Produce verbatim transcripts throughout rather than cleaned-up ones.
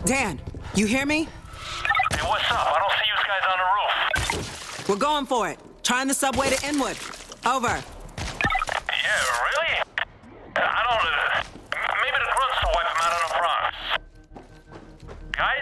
Dan, you hear me? Hey, what's up? I don't see you guys on the roof. We're going for it. Trying the subway to Inwood. Over. Yeah, really? I don't... Uh, maybe the grunts will wipe them out on the Bronx. Guys?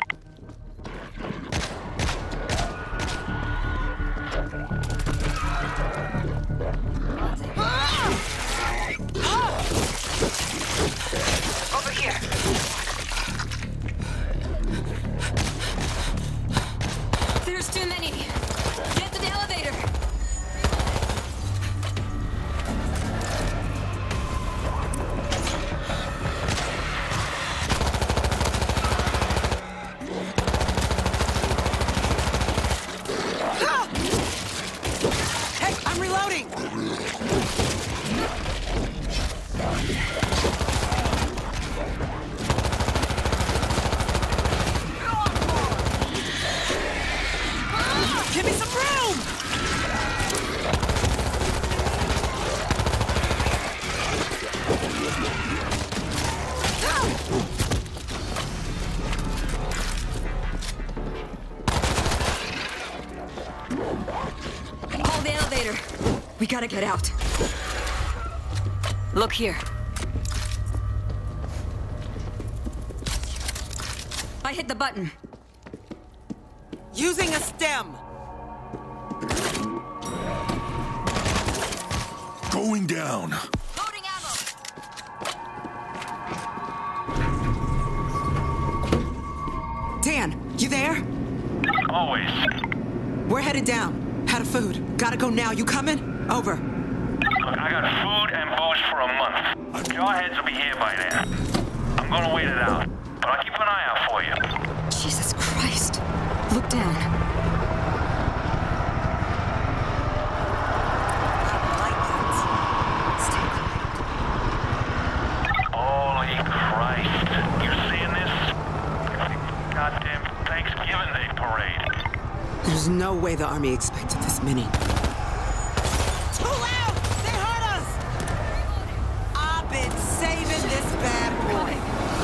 Over here. There's too many. Get to the elevator. Ah! Hey, I'm reloading. Give me some room! Call the elevator. We gotta get out. Look here. I hit the button. Using a stem. Going down. Loading ammo. Dan, you there? Always. We're headed down. Out of food. Gotta go now. You coming? Over. Look, I got food and booze for a month. Jarheads will be here by then. I'm gonna wait it out, but I'll keep an eye out for you. Jesus Christ. Look down. Stay quiet. Holy Christ. You seeing this? Goddamn Thanksgiving Day parade. There's no way the army expected this many. Too loud! They hurt us! I've been saving this bad boy.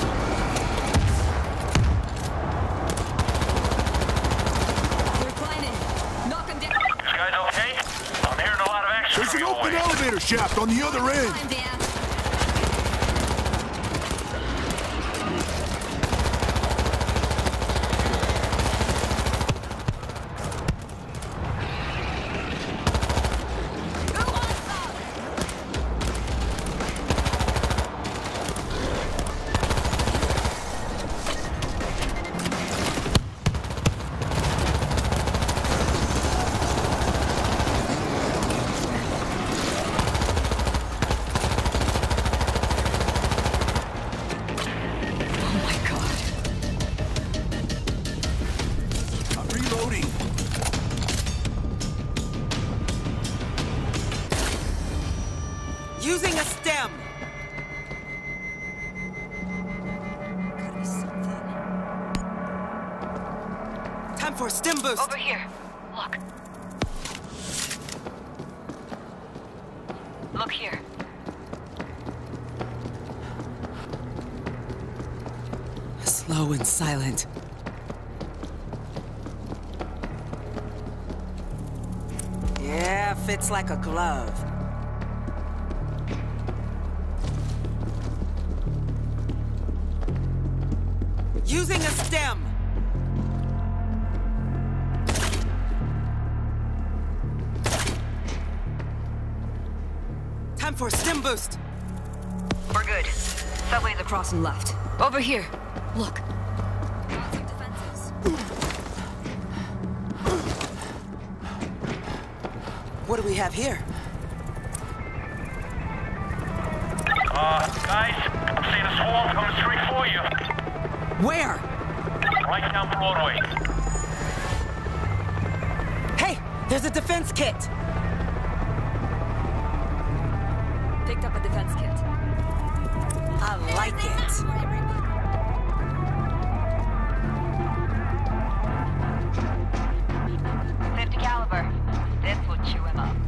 They're climbing. Knock them down. You guys okay? I'm hearing a lot of action There's from an your open way. elevator shaft on the other end. Climb, Dan. I'm reloading. Using a stem. Time for a stem boost. Over here. Look. Look here. Slow and silent. Yeah, fits like a glove. Using a stem. Time for a stem boost. We're good. Subway's across and left. Over here. Look. Mounting defenses. What do we have here? Uh, guys, I'm seeing a swarm coming straight for you. Where? Right down Broadway. Hey, there's a defense kit. Picked up a defense kit. I like it. fifty caliber. This will chew him up.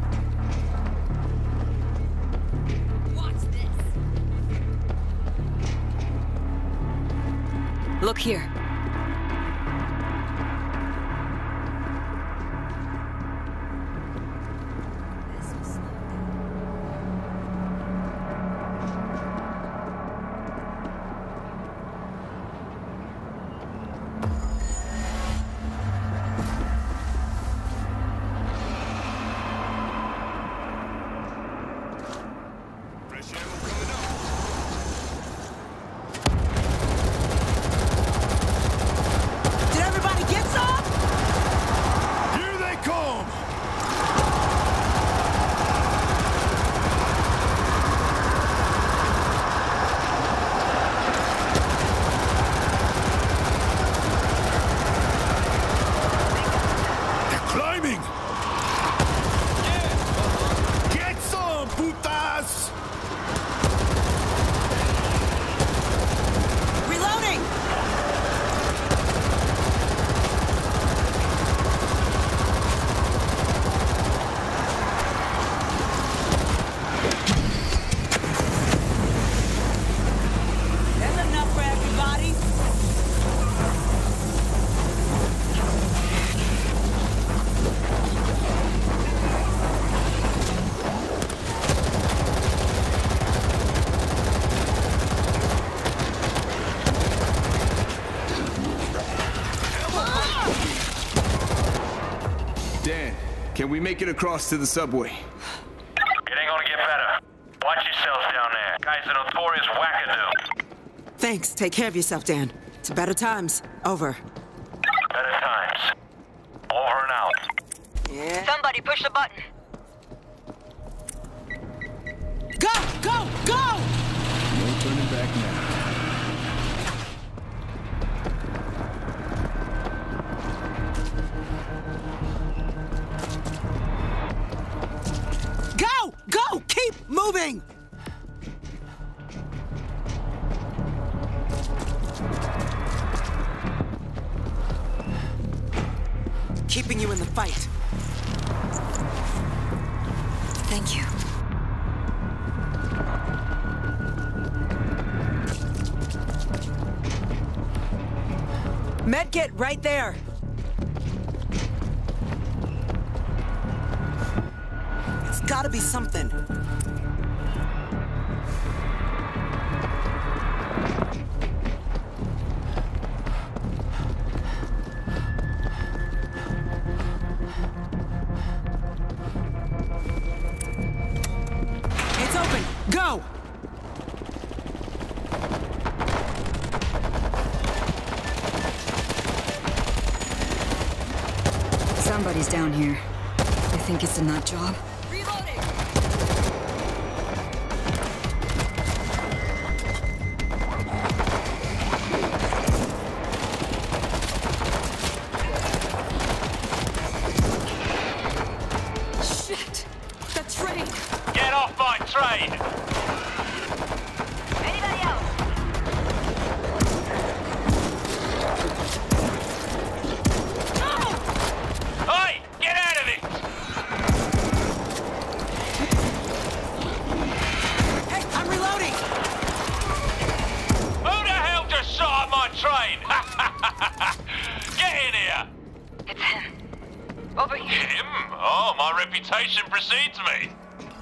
Watch this. Look here. Can we make it across to the subway? It ain't gonna get better. Watch yourselves down there. Guy's a notorious wackadoo. Thanks. Take care of yourself, Dan. To better times. Over. Better times. Over and out. Yeah. Somebody push the button. Go! Go! Go! No turning back now. Go! Go! Keep moving! Keeping you in the fight. Thank you. Medkit right there. It's gotta be something. It's open. Go! Somebody's down here. I think it's a nut job. Reloading! Shit! The train! Get off my train! Anybody else? Hey! Get out of it! Hey, I'm reloading! Who the hell just shot at my train? Get in here! It's him. Over here. Him? Oh, my reputation precedes me.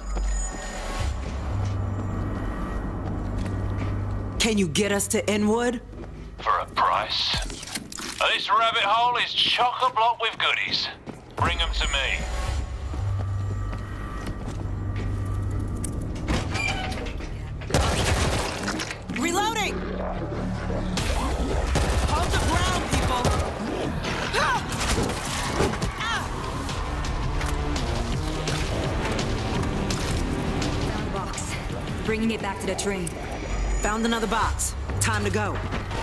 Can you get us to Inwood? For a price. This rabbit hole is chock-a-block with goodies. Bring them to me. Reloading! Hold the ground, people! Ah! Ah! Found a box. Bringing it back to the train. Found another box. Time to go.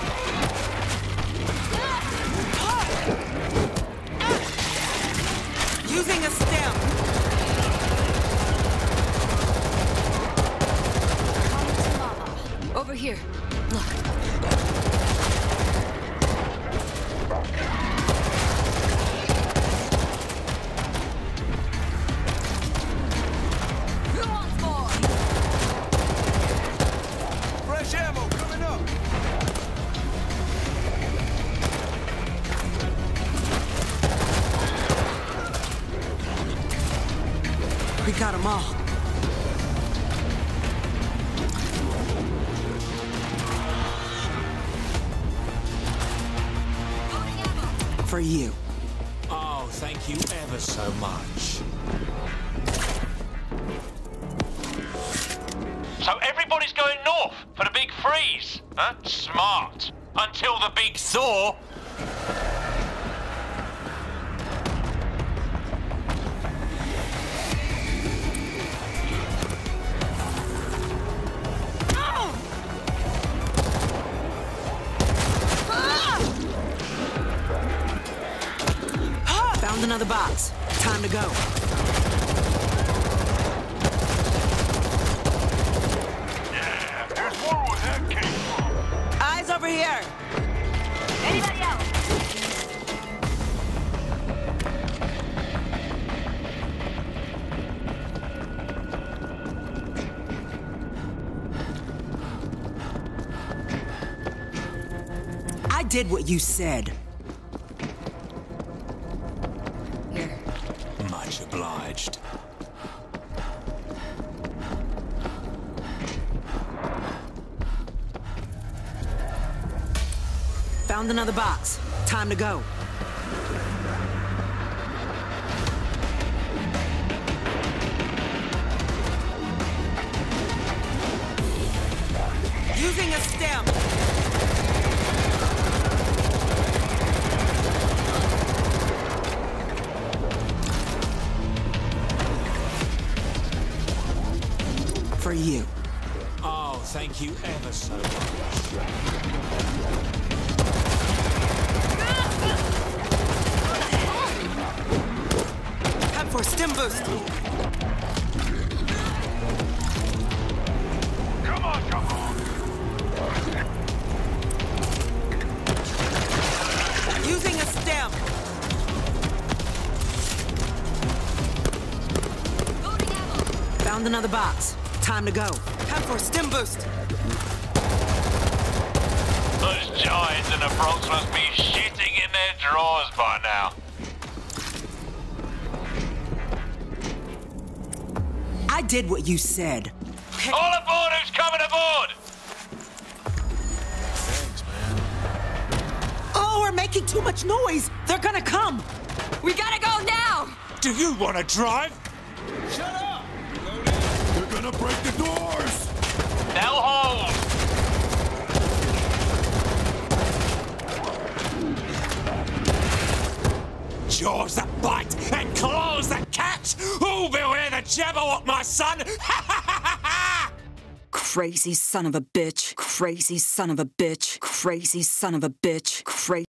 Using a stem. Over here. Look. Who wants more? Fresh ammo coming up. For you. Oh, thank you ever so much. So everybody's going north for the big freeze, huh? Smart. Until the big thaw. Found another box. Time to go. Yeah, there's more where that came from. Eyes over here. Anybody else? I did what you said. Here. Much obliged. Found another box. Time to go. Using a stem. For you. Oh, thank you ever so much. Time for a stem boost. Come on, come on. Using a stem. Found another box. Time to go. Time for a stem boost. Those giants in the Bronx must be shitting in their drawers by now. I did what you said. All aboard who's coming aboard! Thanks, man. Oh, we're making too much noise. They're gonna come. We gotta go now! Do you want to drive? Shut up! They're gonna break the doors! They'll hold! Jaws that bite and claws that catch! Who beware the Jabberwock, my son! Crazy son of a bitch. Crazy son of a bitch. Crazy son of a bitch. Crazy.